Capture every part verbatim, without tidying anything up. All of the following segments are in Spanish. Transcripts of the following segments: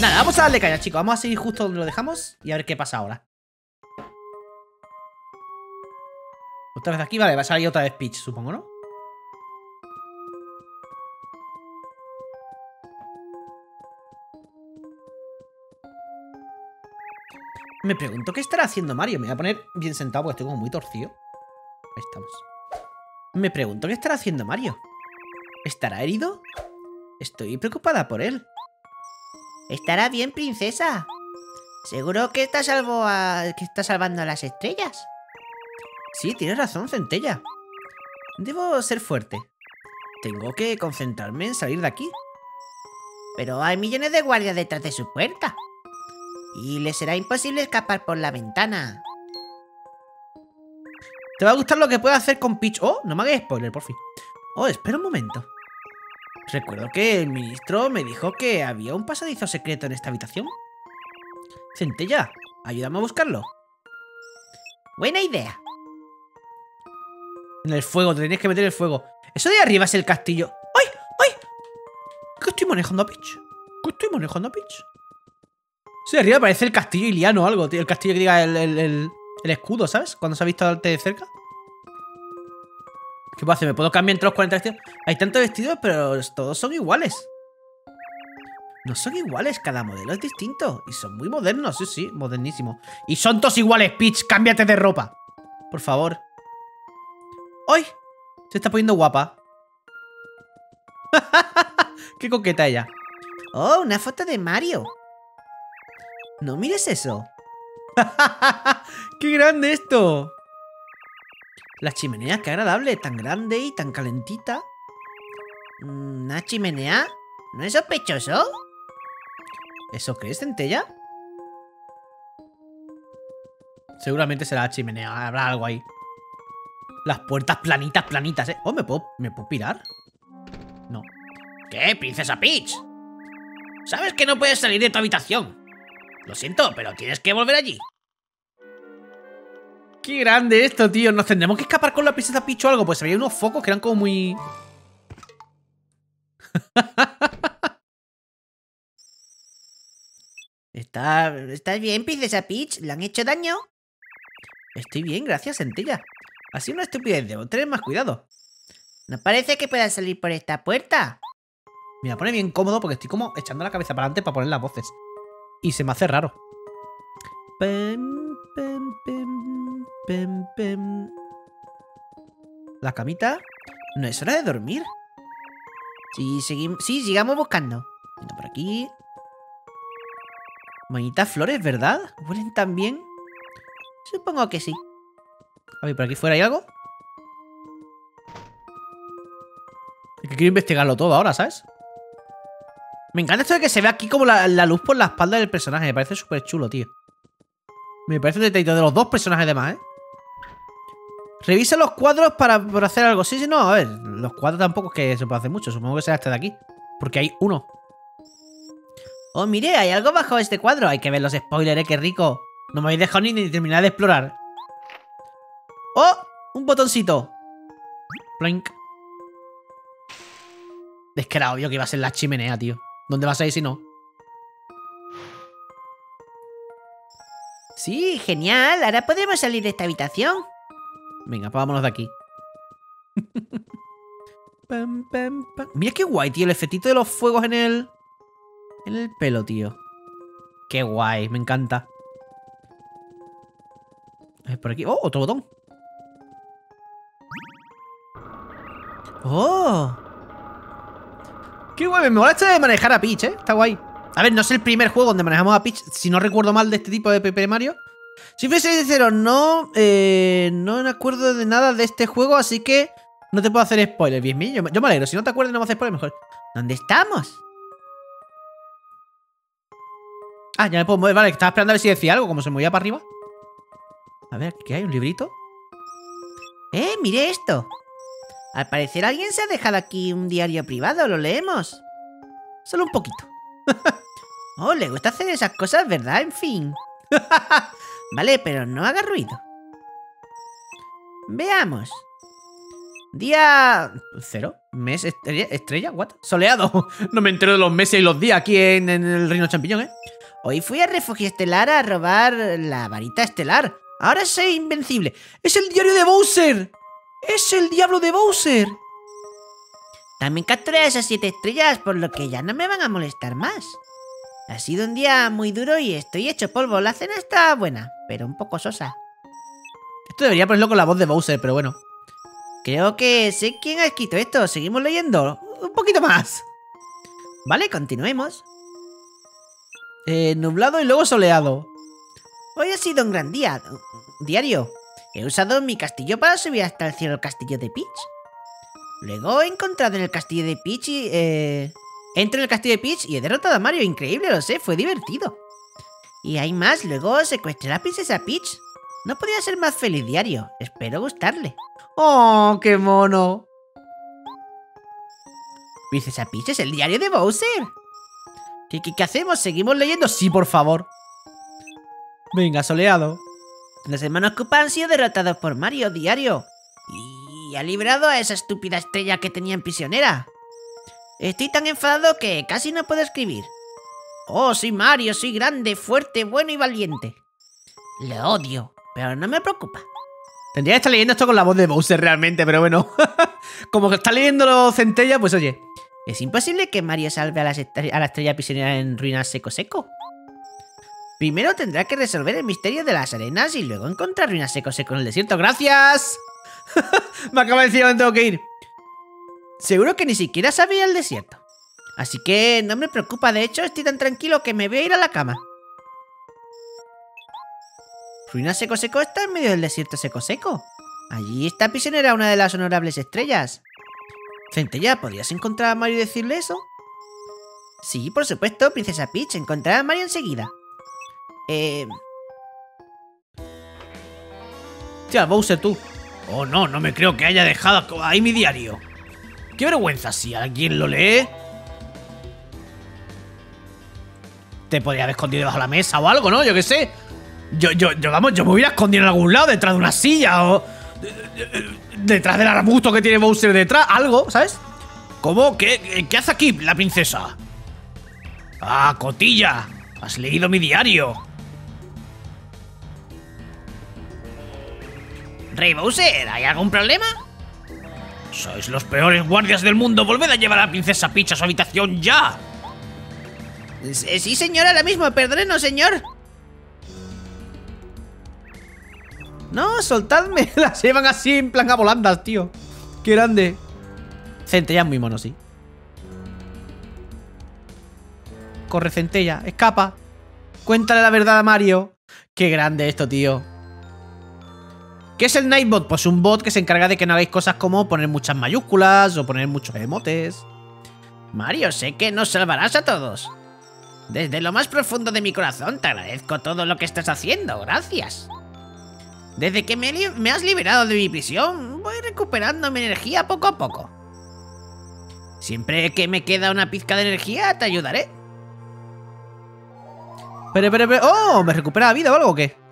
Nada, vamos a darle caña, chicos. Vamos a seguir justo donde lo dejamos y a ver qué pasa ahora. Otra vez aquí, vale, va a salir otra vez Peach, supongo, ¿no? Me pregunto qué estará haciendo Mario. Me voy a poner bien sentado porque estoy como muy torcido. Ahí estamos. Me pregunto qué estará haciendo Mario. ¿Estará herido? Estoy preocupada por él. Estará bien, princesa. Seguro que está, salvo a... que está salvando a las estrellas. Sí, tienes razón, Centella. Debo ser fuerte. Tengo que concentrarme en salir de aquí. Pero hay millones de guardias detrás de su puerta. Y le será imposible escapar por la ventana. ¿Te va a gustar lo que puedo hacer con Peach? Oh, no me hagas spoiler, por fin. Oh, espera un momento. Recuerdo que el ministro me dijo que había un pasadizo secreto en esta habitación. Centella, ayúdame a buscarlo. Buena idea. En el fuego, te tenías que meter en el fuego. Eso de arriba es el castillo. ¡Ay! ¡Ay! ¿Qué estoy manejando a Peach? ¿Qué estoy manejando a Peach? Sí, de arriba parece el castillo iliano o algo, tío. El castillo que diga el, el, el, el escudo, ¿sabes? Cuando se ha visto de cerca. ¿Qué puedo hacer? ¿Me puedo cambiar entre los cuarenta vestidos? Hay tantos vestidos, pero todos son iguales. No son iguales, cada modelo es distinto. Y son muy modernos, sí, sí, modernísimos. Y son todos iguales, Peach, cámbiate de ropa. Por favor. ¡Ay! Se está poniendo guapa. ¡Qué coqueta ella! Oh, una foto de Mario. No mires eso. ¡Qué grande esto! La chimenea, qué agradable, tan grande y tan calentita. ¿Una chimenea? ¿No es sospechoso? ¿Eso qué es, Centella? Seguramente será la chimenea, habrá algo ahí. Las puertas planitas, planitas, ¿eh? Oh, ¿me puedo, ¿me puedo pirar? No. ¿Qué, princesa Peach? Sabes que no puedes salir de tu habitación. Lo siento, pero tienes que volver allí. ¡Qué grande esto, tío! Nos tendremos que escapar con la princesa Peach o algo. Pues había unos focos que eran como muy... ¿Está, ¿Estás bien, princesa Peach? ¿Le han hecho daño? Estoy bien, gracias, Centella. Ha sido una estupidez, debo tener más cuidado. No parece que puedas salir por esta puerta. Me va a poner bien cómodo porque estoy como echando la cabeza para adelante para poner las voces. Y se me hace raro. Pem, pem, pem, pem, pem. La camita. No es hora de dormir. Sí, seguimos, sí, sigamos buscando. Venga, por aquí. Bonitas flores, ¿verdad? ¿Huelen tan bien? Supongo que sí. A ver, ¿por aquí fuera hay algo? Es que quiero investigarlo todo ahora, ¿sabes? Me encanta esto de que se ve aquí como la, la luz por la espalda del personaje. Me parece súper chulo, tío. Me parece un detallito de los dos personajes además, ¿eh? Revisa los cuadros para, para hacer algo. Sí, sí, no, a ver. Los cuadros tampoco es que se puede hacer mucho. Supongo que será este de aquí. Porque hay uno. Oh, mire, hay algo bajo este cuadro. Hay que ver los spoilers, ¿eh? ¡Qué rico! No me habéis dejado ni, ni terminar de explorar. ¡Oh! Un botoncito. Plink. Es que era obvio que iba a ser la chimenea, tío. ¿Dónde vas a ir si no? Sí, genial. Ahora podemos salir de esta habitación. Venga, pues vámonos de aquí. Pam, pam, pam. Mira qué guay, tío. El efectito de los fuegos en el... En el pelo, tío. Qué guay, me encanta. A ver, por aquí. ¡Oh! Otro botón. ¡Oh! ¡Qué guay! Me mola esto de manejar a Peach, ¿eh? Está guay. A ver, no es el primer juego donde manejamos a Peach, si no recuerdo mal, de este tipo de Paper Mario. Si fuese sincero, no, eh, no me acuerdo de nada de este juego, así que no te puedo hacer spoilers. Bien, bien, yo, yo me alegro. Si no te acuerdas, no me haces spoilers, mejor. ¿Dónde estamos? Ah, ya me puedo mover. Vale, estaba esperando a ver si decía algo, como se movía para arriba. A ver, ¿qué hay? ¿Un librito? Eh, mire esto. Al parecer alguien se ha dejado aquí un diario privado. ¿Lo leemos? Solo un poquito. Oh, le gusta hacer esas cosas, ¿verdad? En fin. Vale, pero no haga ruido. Veamos. Día... ¿Cero? ¿Mes? ¿Estrella? ¿Estrella? ¿What? ¿Soleado? No me entero de los meses y los días aquí en, en el Reino Champiñón, ¿eh? Hoy fui al refugio estelar a robar la varita estelar. Ahora soy invencible. ¡Es el diario de Bowser! ¡Es el diablo de Bowser! También capturé esas siete estrellas, por lo que ya no me van a molestar más. Ha sido un día muy duro y estoy hecho polvo. La cena está buena, pero un poco sosa. Esto debería ponerlo con la voz de Bowser, pero bueno. Creo que sé quién ha escrito esto. ¿Seguimos leyendo? Un poquito más. Vale, continuemos. Eh, nublado y luego soleado. Hoy ha sido un gran día. Diario. He usado mi castillo para subir hasta el cielo el castillo de Peach. Luego he encontrado en el castillo de Peach y... Eh... Entro en el castillo de Peach y he derrotado a Mario. Increíble, lo sé, fue divertido. Y hay más, luego secuestré a la princesa Peach. No podía ser más feliz, Diario. Espero gustarle. ¡Oh, qué mono! Princesa Peach es el diario de Bowser. ¿Qué, qué, qué hacemos? ¿Seguimos leyendo? Sí, por favor. Venga, soleado. Los hermanos Koopa han sido derrotados por Mario, Diario. Y ha librado a esa estúpida estrella que tenían prisionera. Estoy tan enfadado que casi no puedo escribir. Oh, soy Mario, soy grande, fuerte, bueno y valiente. Lo odio, pero no me preocupa. Tendría que estar leyendo esto con la voz de Bowser realmente, pero bueno. Como que está leyendo Centella, pues oye. Es imposible que Mario salve a la, a la estrella prisionera en ruinas seco seco. Primero tendrá que resolver el misterio de las arenas y luego encontrar ruinas seco seco en el desierto. ¡Gracias! Me acaba de decir dónde tengo que ir. Seguro que ni siquiera sabía el desierto. Así que no me preocupa, de hecho estoy tan tranquilo que me voy a ir a la cama. Ruinas seco seco está en medio del desierto seco seco. Allí está prisionera una de las honorables estrellas. Centella, ¿podrías encontrar a Mario y decirle eso? Sí, por supuesto, princesa Peach, encontrará a Mario enseguida. Eh... Tía, Bowser, tú. Oh, no, no me creo que haya dejado ahí mi diario. Qué vergüenza, si alguien lo lee. Te podría haber escondido debajo de la mesa o algo, ¿no? Yo qué sé. Yo, yo, yo, vamos, yo me hubiera escondido en algún lado, detrás de una silla o... Detrás del arbusto que tiene Bowser detrás, algo, ¿sabes? ¿Cómo? ¿Qué, qué hace aquí la princesa? Ah, cotilla. Has leído mi diario. Rey Bowser, ¿hay algún problema? Sois los peores guardias del mundo. Volved a llevar a la princesa Peach a su habitación ya. Sí, señor, ahora mismo. Perdónenos, señor. No, soltadme. Las llevan así en plan a volandas, tío. Qué grande. Centella es muy mono, sí. Corre, Centella. Escapa. Cuéntale la verdad a Mario. Qué grande esto, tío. ¿Qué es el Nightbot? Pues un bot que se encarga de que no hagáis cosas como poner muchas mayúsculas o poner muchos emotes. Mario, sé que nos salvarás a todos. Desde lo más profundo de mi corazón te agradezco todo lo que estás haciendo. Gracias. Desde que me, me has liberado de mi prisión, voy recuperando mi energía poco a poco. Siempre que me queda una pizca de energía, te ayudaré. Pero, pero, pero... ¡Oh! ¿Me recupera vida o algo o qué?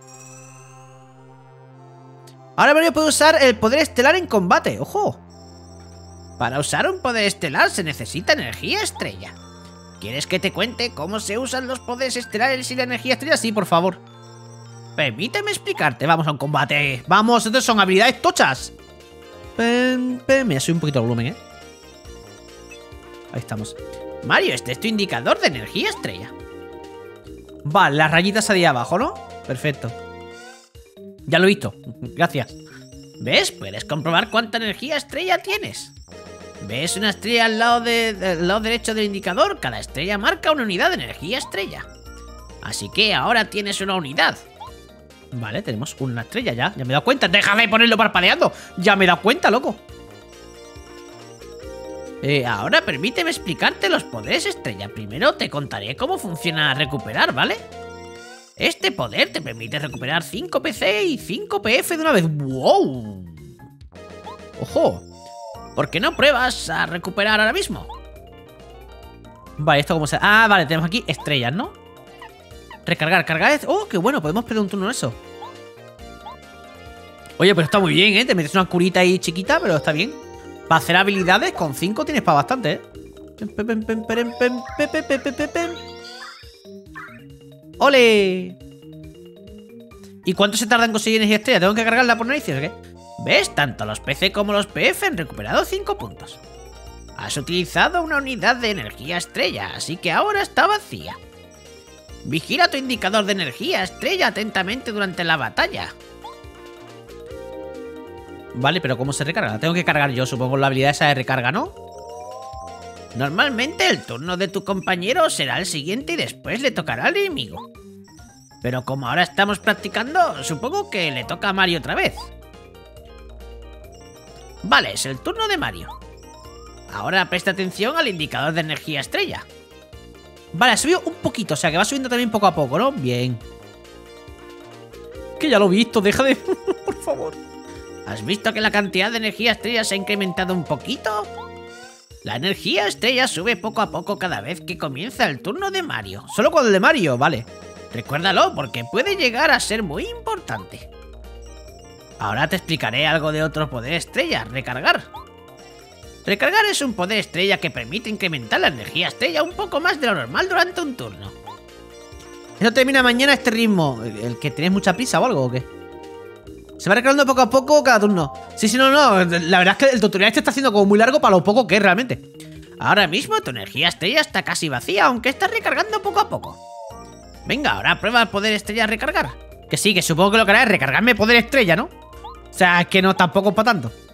Ahora Mario puede usar el poder estelar en combate. ¡Ojo! Para usar un poder estelar se necesita energía estrella. ¿Quieres que te cuente cómo se usan los poderes estelares y la energía estrella? Sí, por favor. Permíteme explicarte. Vamos a un combate. Vamos, estas son habilidades tochas. Pen, pen. Me subí un poquito el volumen, ¿eh? Ahí estamos. Mario, este es tu indicador de energía estrella. Vale, las rayitas ahí abajo, ¿no? Perfecto. Ya lo he visto. Gracias. ¿Ves? Puedes comprobar cuánta energía estrella tienes. ¿Ves una estrella al lado, de, del lado derecho del indicador? Cada estrella marca una unidad de energía estrella. Así que ahora tienes una unidad. Vale, tenemos una estrella ya. Ya me he dado cuenta. Déjame ponerlo parpadeando. Ya me he dado cuenta, loco. Eh, ahora permíteme explicarte los poderes estrella. Primero te contaré cómo funciona recuperar, ¿vale? Este poder te permite recuperar cinco P C y cinco P F de una vez. ¡Wow! ¡Ojo! ¿Por qué no pruebas a recuperar ahora mismo? Vale, esto como se... Ah, vale, tenemos aquí estrellas, ¿no? Recargar, cargar... ¡Oh, qué bueno! Podemos perder un turno en eso. Oye, pero está muy bien, ¿eh? Te metes una curita ahí chiquita, pero está bien. Para hacer habilidades, con cinco tienes para bastante, ¿eh? ¡Ole! ¿Y cuánto se tarda en conseguir energía estrella? ¿Tengo que cargarla por narices o qué? ¿Ves? Tanto los P C como los P F han recuperado cinco puntos. Has utilizado una unidad de energía estrella, así que ahora está vacía. Vigila tu indicador de energía estrella atentamente durante la batalla. Vale, pero ¿cómo se recarga? La tengo que cargar yo, supongo, la habilidad esa de recarga, ¿no? Normalmente el turno de tu compañero será el siguiente y después le tocará al enemigo. Pero como ahora estamos practicando, supongo que le toca a Mario otra vez. Vale, es el turno de Mario. Ahora presta atención al indicador de energía estrella. Vale, ha subido un poquito, o sea que va subiendo también poco a poco, ¿no? Bien. Que ya lo he visto, deja de... por favor. ¿Has visto que la cantidad de energía estrella se ha incrementado un poquito? La energía estrella sube poco a poco cada vez que comienza el turno de Mario. Solo con el de Mario, vale. Recuérdalo porque puede llegar a ser muy importante. Ahora te explicaré algo de otro poder estrella, recargar. Recargar es un poder estrella que permite incrementar la energía estrella un poco más de lo normal durante un turno. ¿Eso termina mañana este ritmo? ¿El que tienes mucha prisa o algo o qué? Se va recargando poco a poco cada turno. Sí, sí, no, no. La verdad es que el tutorial este está haciendo como muy largo para lo poco que es realmente. Ahora mismo tu energía estrella está casi vacía, aunque estás recargando poco a poco. Venga, ahora prueba el poder estrella recargar. Que sí, que supongo que lo que hará es recargarme poder estrella, ¿no? O sea, es que no tampoco es para tanto.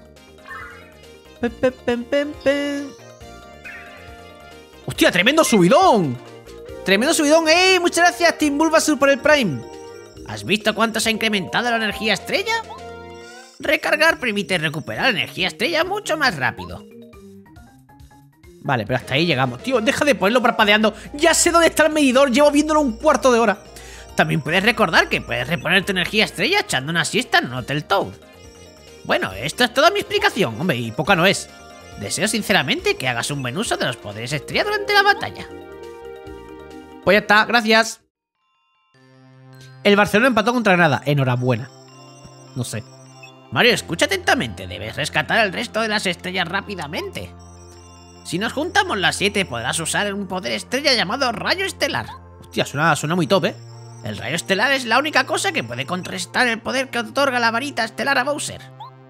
¡Hostia, tremendo subidón! ¡Tremendo subidón! ¡Eh! Muchas gracias, Team Bulbasaur, por el Prime. ¿Has visto cuánto se ha incrementado la energía estrella? Recargar permite recuperar la energía estrella mucho más rápido. Vale, pero hasta ahí llegamos. Tío, deja de ponerlo parpadeando. Ya sé dónde está el medidor, llevo viéndolo un cuarto de hora. También puedes recordar que puedes reponer tu energía estrella echando una siesta en Hotel Toad. Bueno, esto es toda mi explicación, hombre, y poca no es. Deseo sinceramente que hagas un buen uso de los poderes estrella durante la batalla. Pues ya está, gracias. El Barcelona empató contra Granada. Enhorabuena. No sé. Mario, escucha atentamente. Debes rescatar el resto de las estrellas rápidamente. Si nos juntamos las siete, podrás usar un poder estrella llamado Rayo Estelar. Hostia, suena, suena muy top, ¿eh? El Rayo Estelar es la única cosa que puede contrarrestar el poder que otorga la varita estelar a Bowser.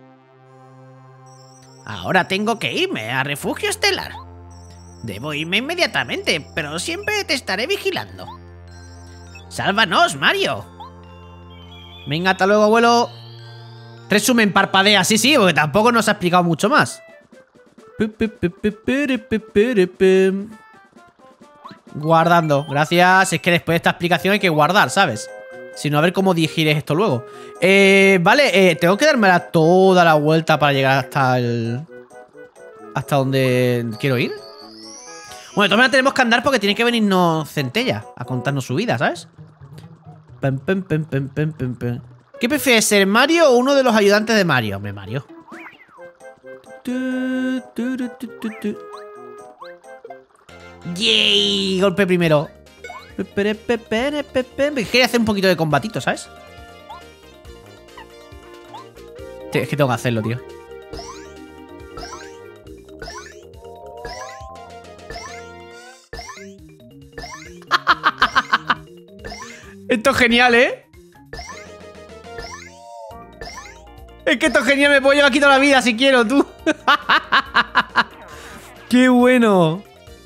Ahora tengo que irme a Refugio Estelar. Debo irme inmediatamente, pero siempre te estaré vigilando. ¡Sálvanos, Mario! Venga, hasta luego, abuelo. Resumen, parpadea, sí, sí, porque tampoco nos ha explicado mucho más. Guardando, gracias. Es que después de esta explicación hay que guardar, ¿sabes? Si no, a ver cómo dirigiré esto luego. Eh, vale, eh, tengo que darme toda la vuelta para llegar hasta el... hasta donde quiero ir. Bueno, de todas maneras tenemos que andar porque tiene que venirnos Centella a contarnos su vida, ¿sabes? Pem, pem, pem, pem, pem, pem, pem. ¿Qué prefieres, ser Mario o uno de los ayudantes de Mario? Hombre, Mario. ¡Yay! Golpe primero. Quería hacer un poquito de combatito, ¿sabes? Es que tengo que hacerlo, tío. Esto es genial, ¿eh? Es que esto es genial, me puedo llevar aquí toda la vida si quiero, tú. ¡Qué bueno!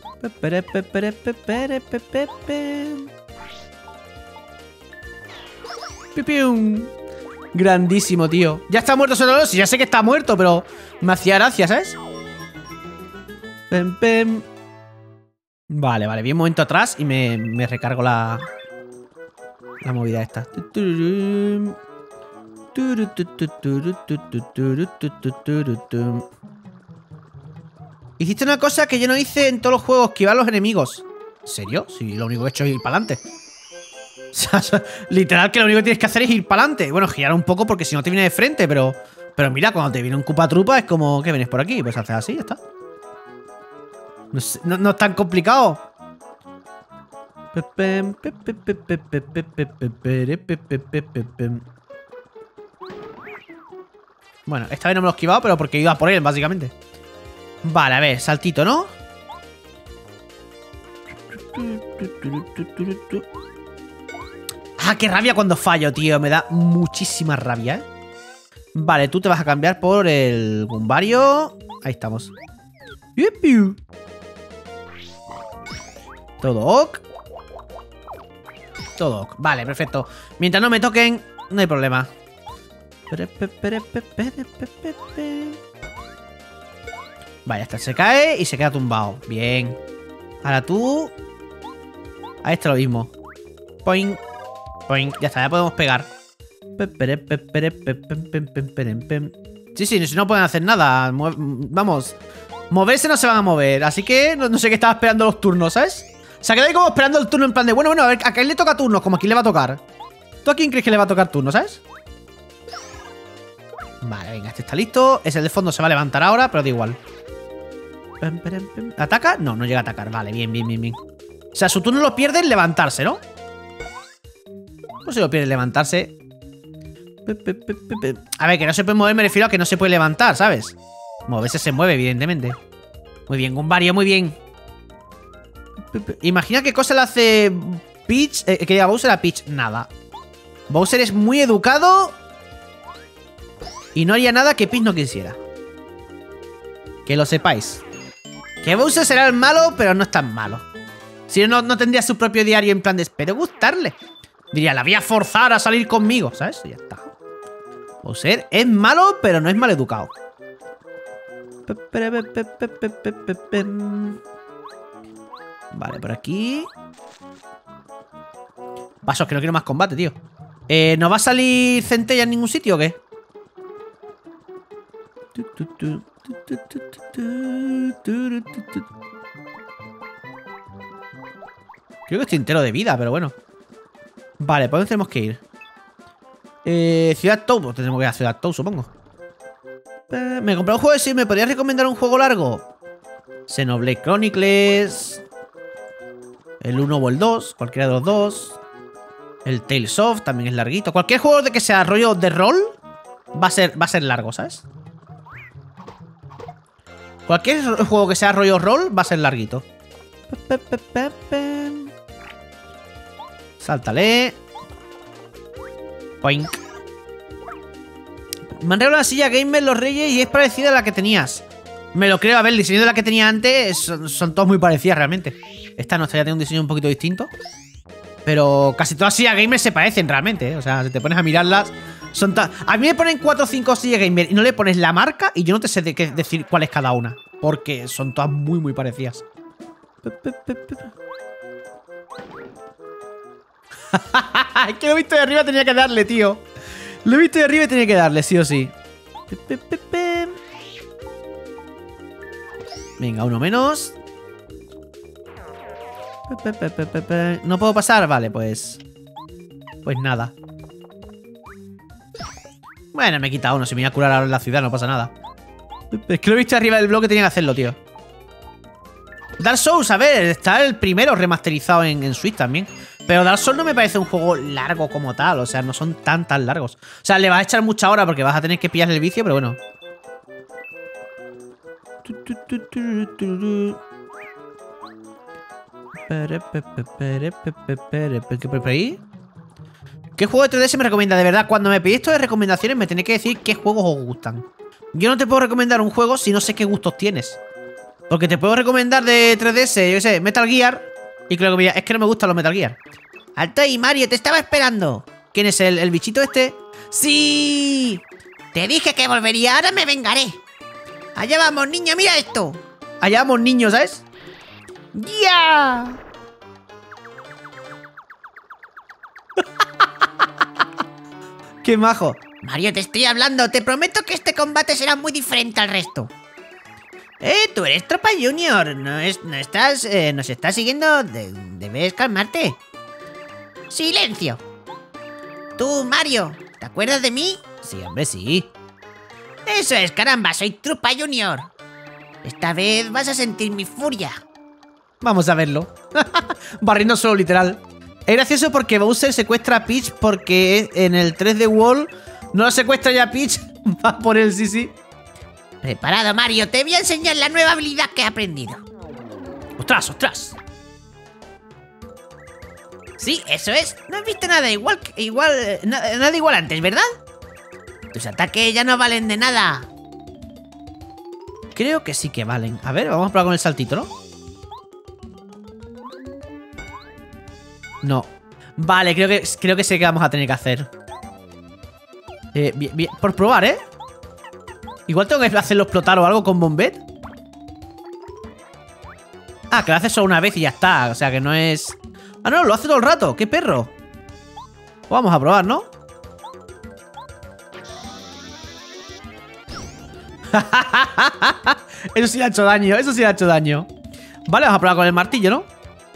Grandísimo, tío. Ya está muerto solo, sí, ya sé que está muerto, pero me hacía gracia, ¿sabes? Pem, pem. Vale, vale, vi un momento atrás y me, me recargo la... la movida esta. Hiciste una cosa que yo no hice en todos los juegos, esquivar a los enemigos. ¿En serio? Si lo único que he hecho es ir para adelante. O sea, literal que lo único que tienes que hacer es ir para adelante. Bueno, girar un poco porque si no te viene de frente, pero... Pero mira, cuando te viene un Koopa Troopa es como... ¿Qué vienes por aquí? Pues haces así, ya está. No, sé, no, no es tan complicado. Bueno, esta vez no me lo he esquivado, pero porque iba por él, básicamente. Vale, a ver, saltito, ¿no? Ah, qué rabia cuando fallo, tío. Me da muchísima rabia, ¿eh? Vale, tú te vas a cambiar por el Gumbario. Ahí estamos. ¡Yupiu! Todo ok. Todo ok. Vale, perfecto. Mientras no me toquen, no hay problema. Vale, hasta se cae y se queda tumbado. Bien. Ahora tú. A este lo mismo. Poing. Poing. Ya está, ya podemos pegar. Sí, sí, si no pueden hacer nada. Vamos. Moverse no se van a mover. Así que no, no sé qué estaba esperando los turnos, ¿sabes? Se ha quedado ahí como esperando el turno en plan de bueno, bueno, a ver, a quién le toca turnos, como a quién le va a tocar. ¿Tú a quién crees que le va a tocar turno, sabes? Vale, venga, este está listo. Ese de fondo se va a levantar ahora, pero da igual. ¿Ataca? No, no llega a atacar. Vale, bien, bien, bien, bien. O sea, su turno lo pierde en levantarse, ¿no? Pues si lo pierde en levantarse. A ver, que no se puede mover, me refiero a que no se puede levantar, ¿sabes? Moverse se mueve, evidentemente. Muy bien, Gumbario, muy bien. Imagina qué cosa le hace Peach, eh, que diga Bowser a Peach. Nada. Bowser es muy educado y no haría nada que Peach no quisiera. Que lo sepáis. Que Bowser será el malo, pero no es tan malo. Si no, no tendría su propio diario en plan de espero gustarle. Diría, la voy a forzar a salir conmigo, ¿sabes? Y ya está. Bowser es malo, pero no es mal educado. Vale, por aquí. Pasos, que no quiero más combate, tío. Eh, ¿No va a salir centella en ningún sitio o qué? Creo que estoy entero de vida, pero bueno. Vale, ¿por dónde tenemos que ir? Eh, Ciudad Toad. Pues tenemos que ir a Ciudad Toad, supongo. Eh, me compré un juego de Sim. ¿Me podrías recomendar un juego largo? Xenoblade Chronicles. El uno o el dos. Cualquiera de los dos. El Tales of también es larguito. Cualquier juego de que sea rollo de rol va a ser, va a ser largo, ¿sabes? Cualquier juego que sea rollo rol va a ser larguito. Sáltale. Poink. Me han regalado una silla gamer los Reyes y es parecida a la que tenías. Me lo creo, a ver, el diseño de la que tenía antes son, son todas muy parecidas realmente. Esta no, esta ya tiene un diseño un poquito distinto. Pero casi todas las sillas gamer se parecen realmente, ¿eh? O sea, si te pones a mirarlas, son a mí me ponen cuatro o cinco sillas gamer y no le pones la marca y yo no te sé de qué decir cuál es cada una. Porque son todas muy, muy parecidas. Es que lo he visto de arriba, tenía que darle, tío. Lo he visto de arriba y tenía que darle, sí o sí. Venga, uno menos. ¿No puedo pasar? Vale, pues... Pues nada. Bueno, me he quitado uno. Si me voy a curar ahora en la ciudad, no pasa nada. Es que lo he visto arriba del bloque, tenía que hacerlo, tío. Dark Souls, a ver, está el primero remasterizado en, en Switch también. Pero Dark Souls no me parece un juego largo como tal. O sea, no son tan, tan largos. O sea, le vas a echar mucha hora porque vas a tener que pillar el vicio, pero bueno. ¿Qué por ahí? ¿Qué juego de tres D se me recomienda? De verdad, cuando me pedís esto de recomendaciones me tenéis que decir qué juegos os gustan. Yo no te puedo recomendar un juego si no sé qué gustos tienes. Porque te puedo recomendar de tres D S, yo qué sé, Metal Gear. Y creo que es que no me gustan los Metal Gear. Alto ahí, Mario, te estaba esperando. ¿Quién es el, el bichito este? ¡Sí! Te dije que volvería, ahora me vengaré. Allá vamos, niño, mira esto. Allá vamos, niños, ¿sabes? ¡Ya! ¡Qué majo! Mario, te estoy hablando. Te prometo que este combate será muy diferente al resto. Eh, tú eres Tropa Junior. No, es, no estás... Eh, nos estás siguiendo. De, debes calmarte. ¡Silencio! Tú, Mario, ¿te acuerdas de mí? Sí, hombre, sí. Eso es, caramba, soy Tropa Junior. Esta vez vas a sentir mi furia. Vamos a verlo. Barriendo solo, literal. Es gracioso porque Bowser secuestra a Peach porque en el tres D World no lo secuestra ya Peach. Va por él, sí, sí. Preparado, Mario. Te voy a enseñar la nueva habilidad que he aprendido. ¡Ostras, ostras! Sí, eso es. No has visto nada igual, igual, na- nada igual antes, ¿verdad? Tus ataques ya no valen de nada. Creo que sí que valen. A ver, vamos a probar con el saltito, ¿no? No. Vale, creo que, creo que sé que vamos a tener que hacer. Eh, bien, bien. Por probar, ¿eh? Igual tengo que hacerlo explotar o algo con Bombette. Ah, que lo hace solo una vez y ya está. O sea, que no es... Ah, no, lo hace todo el rato. ¡Qué perro! Pues vamos a probar, ¿no? Eso sí le ha hecho daño. Eso sí le ha hecho daño. Vale, vamos a probar con el martillo, ¿no?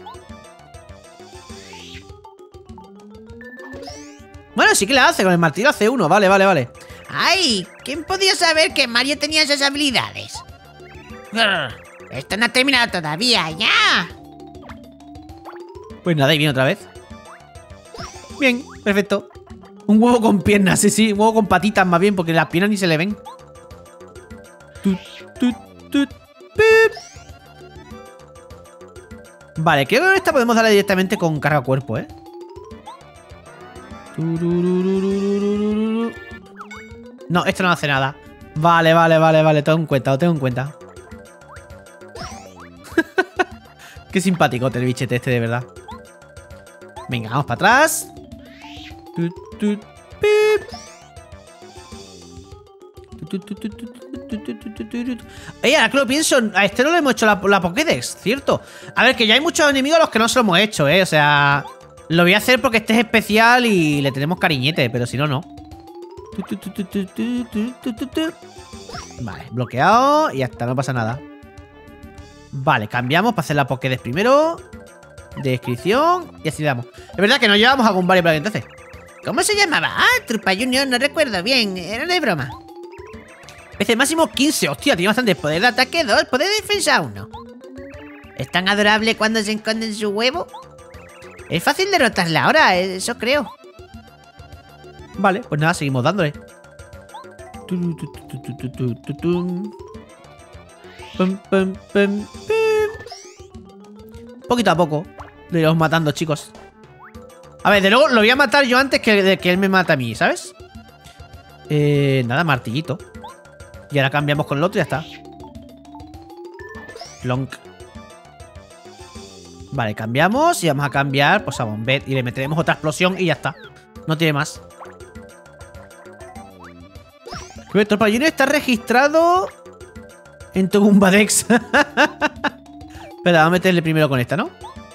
Bueno, sí que le hace. Con el martillo hace uno. Vale, vale, vale. ¡Ay! ¿Quién podía saber que Mario tenía esas habilidades? Grr, esto no ha terminado todavía, ¡ya! Pues nada, y viene otra vez. Bien, perfecto. Un huevo con piernas, sí, sí. Un huevo con patitas más bien, porque las piernas ni se le ven. Tut, tut, tut, pip. Vale, creo que con esta podemos darle directamente con carga a cuerpo, ¿eh? No, esto no hace nada. Vale, vale, vale, vale. Tengo en cuenta, lo tengo en cuenta. Qué simpático el bichete este, de verdad. Venga, vamos para atrás. Tut, tut, pip. Oye, ahora que lo pienso, a este no le hemos hecho la, la Pokédex, ¿cierto? A ver, que ya hay muchos enemigos a los que no se lo hemos hecho, ¿eh? O sea, lo voy a hacer porque este es especial y le tenemos cariñete, pero si no, no. Vale, bloqueado y ya está, no pasa nada. Vale, cambiamos para hacer la Pokédex primero. Descripción y así le damos. Es verdad que nos llevamos a Gumball para entonces. ¿Cómo se llamaba? Ah, Trupa Junior, no recuerdo bien. Era de broma. P C máximo quince. Hostia, tiene bastante Poder de ataque dos, poder de defensa uno. ¿Es tan adorable cuando se esconde en su huevo? Es fácil derrotarla ahora, eso creo. Vale, pues nada, seguimos dándole. Poquito a poco lo iremos matando, chicos. A ver, de luego lo voy a matar yo antes que, de que él me mate a mí, ¿sabes? Eh, nada, martillito. Y ahora cambiamos con el otro y ya está. Plonk. Vale, cambiamos y vamos a cambiar pues a Bombette. Y le meteremos otra explosión y ya está. No tiene más. Tropa Junior está registrado en Togumbadex. Espera, vamos a meterle primero con esta, ¿no?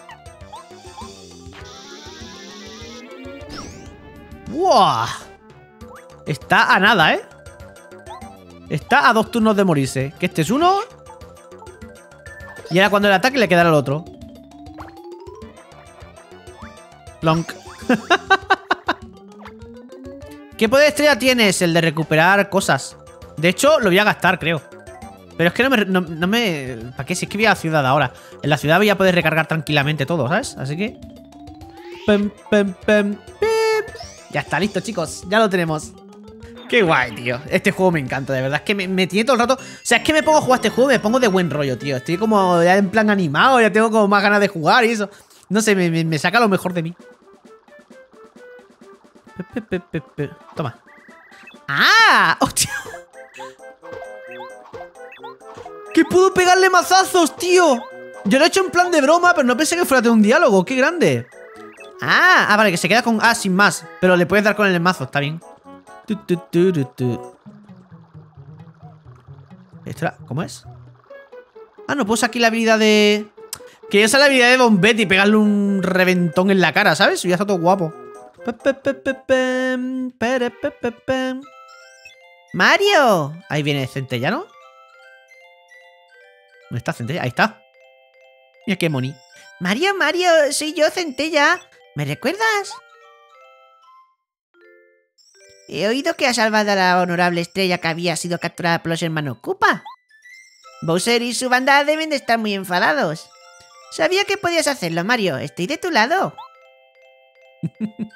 ¡Wow! Está a nada, ¿eh? Está a dos turnos de morirse. Que este es uno. Y ahora cuando el ataque le quedará al otro. Plonk. ¿Qué poder de estrella tienes? El de recuperar cosas. De hecho, lo voy a gastar, creo. Pero es que no me... No, no me ¿para qué? Si es que voy a la ciudad ahora. En la ciudad voy a poder recargar tranquilamente todo, ¿sabes? Así que... Pem, pem, pem, pim. Ya está, listo, chicos. Ya lo tenemos. Qué guay, tío. Este juego me encanta, de verdad. Es que me, me tiene todo el rato... O sea, es que me pongo a jugar este juego y me pongo de buen rollo, tío. Estoy como ya en plan animado. Ya tengo como más ganas de jugar y eso. No sé, me, me, me saca lo mejor de mí. Pe, pe, pe, pe. Toma. ¡Ah! ¡Hostia! ¡Que puedo pegarle mazazos, tío! Yo lo he hecho en plan de broma, pero no pensé que fuera de un diálogo. ¡Qué grande! Ah, ah, vale, que se queda con A sin más. Pero le puedes dar con el mazo, está bien. Tu, tu, tu, tu, tu. ¿Esto era? ¿Cómo es? Ah, no puedo usar aquí la habilidad de... Que yo sé la habilidad de Bombette y pegarle un reventón en la cara, ¿sabes? Ya está todo guapo. ¡Mario! Ahí viene Centella, ¿no? ¿Dónde está Centella? Ahí está. Mira qué moni. Mario, Mario, soy yo, Centella. ¿Me recuerdas? He oído que has salvado a la honorable estrella que había sido capturada por los hermanos Koopa. Bowser y su banda deben de estar muy enfadados. Sabía que podías hacerlo, Mario. Estoy de tu lado.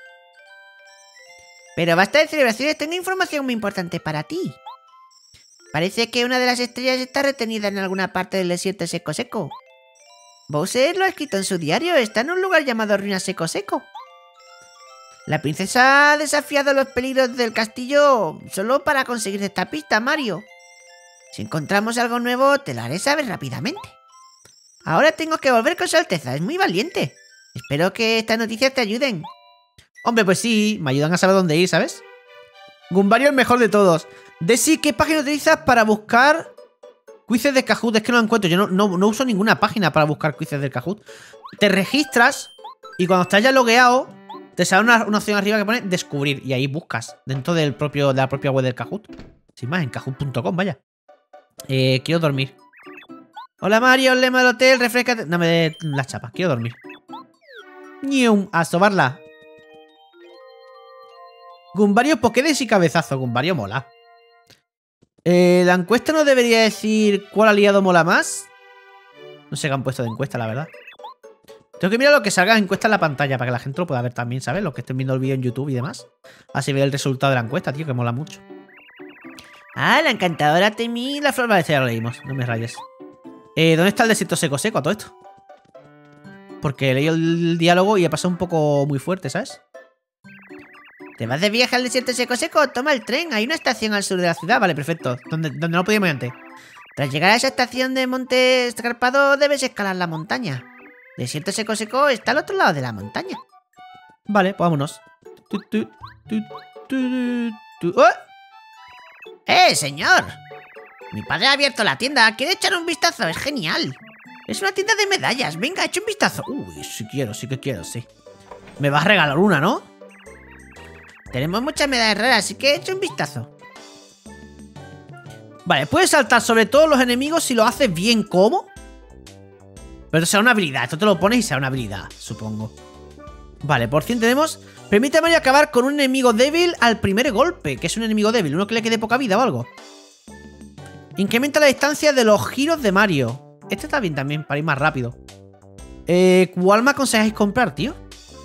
Pero basta de celebraciones, tengo información muy importante para ti. Parece que una de las estrellas está retenida en alguna parte del desierto seco seco. Bowser lo ha escrito en su diario. Está en un lugar llamado Ruina Seco Seco. La princesa ha desafiado los peligros del castillo solo para conseguir esta pista, Mario. Si encontramos algo nuevo, te lo haré saber rápidamente. Ahora tengo que volver con su alteza. Es muy valiente. Espero que estas noticias te ayuden. Hombre, pues sí, me ayudan a saber dónde ir, ¿sabes? Gumbario el mejor de todos. Desi, ¿qué página utilizas para buscar quizzes de Kahoot? Es que no lo encuentro. Yo no, no, no uso ninguna página para buscar quizzes del Kahoot. Te registras y cuando estás ya logueado, te sale una, una opción arriba que pone descubrir. Y ahí buscas dentro del propio, de la propia web del Kahoot. Sin más, en kahoot punto com, vaya. Eh, quiero dormir. Hola Mario, el lema del hotel, refrescate. No me dé las chapas, quiero dormir. Nium, a sobarla. Gumbario, Pokédex y cabezazo. Gumbario mola. Eh, la encuesta no debería decir cuál aliado mola más. No sé qué han puesto de encuesta, la verdad. Tengo que mirar lo que salga en encuesta en la pantalla para que la gente lo pueda ver también, ¿sabes? Los que estén viendo el vídeo en YouTube y demás. Así ve el resultado de la encuesta, tío, que mola mucho. Ah, la encantadora Temi, la flor. Vale, ya lo leímos, no me rayes. Eh, ¿Dónde está el desierto seco seco a todo esto? Porque he leído el diálogo y he pasado un poco muy fuerte, ¿sabes? ¿Te vas de viaje al desierto seco seco? Toma el tren, hay una estación al sur de la ciudad. Vale, perfecto. Donde, donde no podíamos ir antes. Tras llegar a esa estación de monte escarpado, debes escalar la montaña. Desierto seco seco está al otro lado de la montaña. Vale, pues vámonos. Tu, tu, tu, tu, tu. ¡Oh! ¡Eh, señor! Mi padre ha abierto la tienda. ¿Quiere echar un vistazo? Es genial. Es una tienda de medallas. Venga, echa un vistazo. Uy, sí quiero, sí que quiero, sí. Me vas a regalar una, ¿no? Tenemos muchas medallas raras, así que echa un vistazo. Vale, puedes saltar sobre todos los enemigos si lo haces bien. ¿Cómo? Pero esto será una habilidad. Esto te lo pones y será una habilidad, supongo. Vale, por fin tenemos... Permite a Mario acabar con un enemigo débil al primer golpe. Que es un enemigo débil, uno que le quede poca vida o algo. Incrementa la distancia de los giros de Mario. Este está bien también, para ir más rápido. Eh, ¿Cuál me aconsejáis comprar, tío?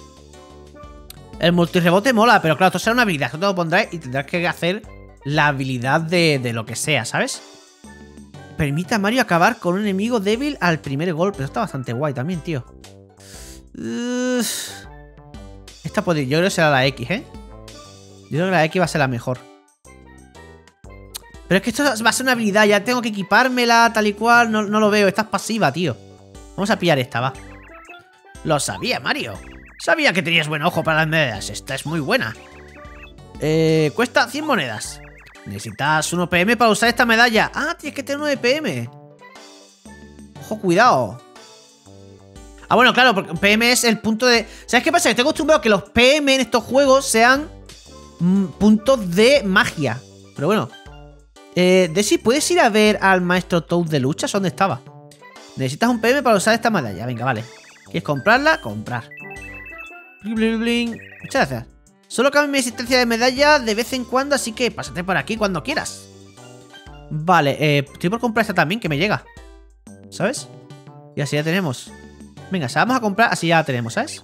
El multirebote mola, pero claro, esto será una habilidad. Esto te lo pondrás y tendrás que hacer la habilidad de, de lo que sea, ¿sabes? Permite a Mario acabar con un enemigo débil al primer golpe. Esto está bastante guay también, tío. Uh, esta puede... Yo creo que será la X, ¿eh? Yo creo que la X va a ser la mejor. Pero es que esto va a ser una habilidad. Ya tengo que equipármela tal y cual. No, no lo veo. Esta es pasiva, tío. Vamos a pillar esta, va. Lo sabía, Mario. Sabía que tenías buen ojo para las medallas. Esta es muy buena. Eh, cuesta cien monedas. Necesitas uno P M para usar esta medalla. Ah, tienes que tener uno de P M. Ojo, cuidado. Ah, bueno, claro, porque P M es el punto de... ¿Sabes qué pasa? Que estoy acostumbrado a que los P M en estos juegos sean mm, puntos de magia. Pero bueno. Eh, Desi, ¿puedes ir a ver al maestro Toad de luchas? ¿Dónde estaba? Necesitas un P M para usar esta medalla. Venga, vale. ¿Quieres comprarla? Comprar. Bling, bling, bling. Muchas gracias. Solo cambia mi existencia de medalla de vez en cuando, así que pásate por aquí cuando quieras. Vale, eh, estoy por comprar esta también, que me llega. ¿Sabes? Y así ya tenemos. Venga, se vamos a comprar, así ya la tenemos, ¿sabes?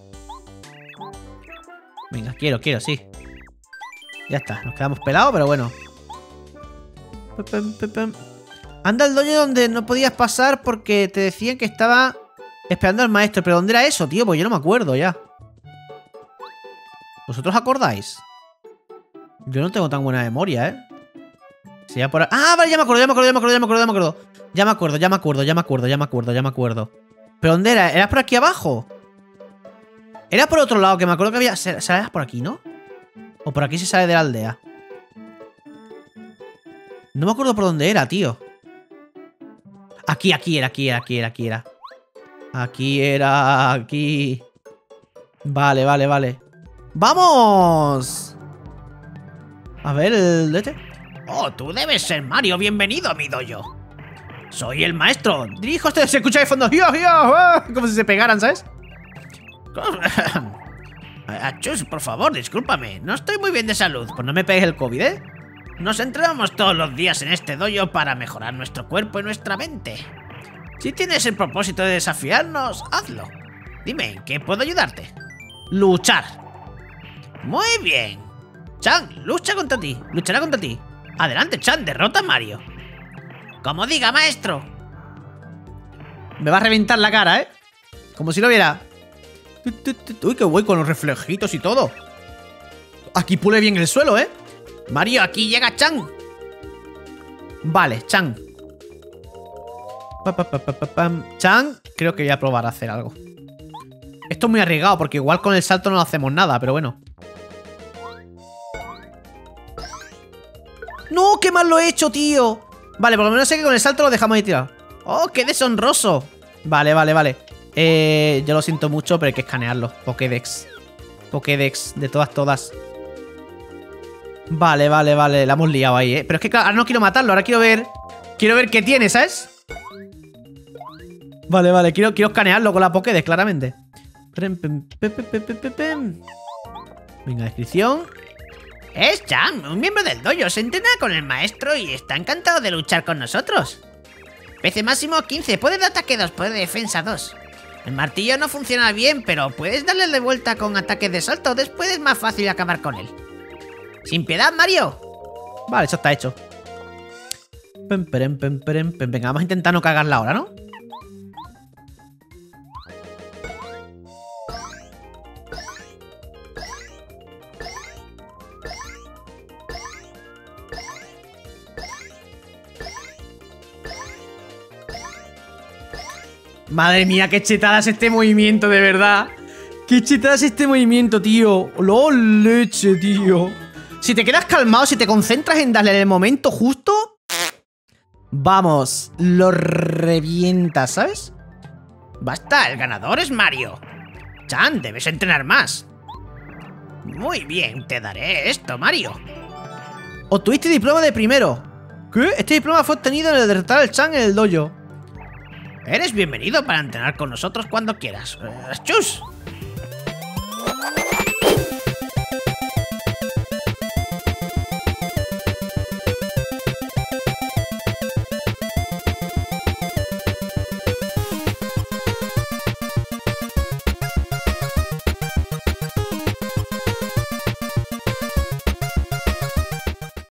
Venga, quiero, quiero, sí. Ya está, nos quedamos pelados, pero bueno. Anda al doño donde no podías pasar porque te decían que estaba esperando al maestro. ¿Pero dónde era eso, tío? Pues yo no me acuerdo ya. ¿Vosotros acordáis? Yo no tengo tan buena memoria, ¿eh? Si ya por... Ah, vale, ya me acuerdo, ya me acuerdo, ya me acuerdo, ya me acuerdo, ya me acuerdo. Ya me acuerdo, ya me acuerdo, ya me acuerdo, ya me acuerdo, ya me acuerdo. ¿Pero dónde era? ¿Era por aquí abajo? Era por otro lado, que me acuerdo que había... ¿Sales por aquí, no? ¿O por aquí se sale de la aldea? No me acuerdo por dónde era, tío. Aquí, aquí era, aquí era, aquí era, aquí era. Aquí era, aquí. Vale, vale, vale. ¡Vamos! A ver, el de este. Oh, tú debes ser Mario. Bienvenido a mi dojo. Soy el maestro. Dirijo este. Se escucha de fondo. ¡Yo, yo! Como si se pegaran, ¿sabes? Achus, por favor, discúlpame. No estoy muy bien de salud. Pues no me pegues el COVID, ¿eh? Nos entrenamos todos los días en este dojo para mejorar nuestro cuerpo y nuestra mente. Si tienes el propósito de desafiarnos, hazlo. Dime, ¿en qué puedo ayudarte? Luchar. Muy bien. Chan, lucha contra ti. Luchará contra ti. Adelante, Chan, derrota a Mario. Como diga, maestro. Me va a reventar la cara, ¿eh? Como si lo viera. Uy, qué guay con los reflejitos y todo. Aquí pule bien el suelo, ¿eh? Mario, aquí llega Chan. Vale, Chan. Pa, pa, pa, pa, pa, pam. Chan, creo que voy a probar a hacer algo. Esto es muy arriesgado porque igual con el salto no hacemos nada, pero bueno. ¡No! ¡Qué mal lo he hecho, tío! Vale, por lo menos sé que con el salto lo dejamos ahí tirado. ¡Oh, qué deshonroso! Vale, vale, vale. Eh, yo lo siento mucho, pero hay que escanearlo. Pokédex. Pokédex, de todas, todas. Vale, vale, vale. La hemos liado ahí, ¿eh? Pero es que claro, ahora no quiero matarlo. Ahora quiero ver... Quiero ver qué tiene, ¿sabes? Vale, vale. Quiero, quiero escanearlo con la Pokédex, claramente. Venga, descripción. Es Chan, un miembro del dojo. Se entrena con el maestro y está encantado de luchar con nosotros. P C máximo quince, poder de ataque dos, poder de defensa dos. El martillo no funciona bien, pero puedes darle de vuelta con ataques de salto. Después es más fácil acabar con él. ¡Sin piedad, Mario! Vale, eso está hecho. Pem, perem, pem, perem, pem. Venga, vamos a intentar no cagarla ahora, ¿no? Madre mía, qué chetada es este movimiento, de verdad. Qué chetada es este movimiento, tío. ¡Lol, leche, tío! Si te quedas calmado, si te concentras en darle en el momento justo, vamos, lo revientas, ¿sabes? Basta, el ganador es Mario. Chan, debes entrenar más. Muy bien, te daré esto, Mario. Obtuviste diploma de primero. ¿Qué? Este diploma fue obtenido en el derrotar al Chan en el dojo. Eres bienvenido para entrenar con nosotros cuando quieras. ¡Chus!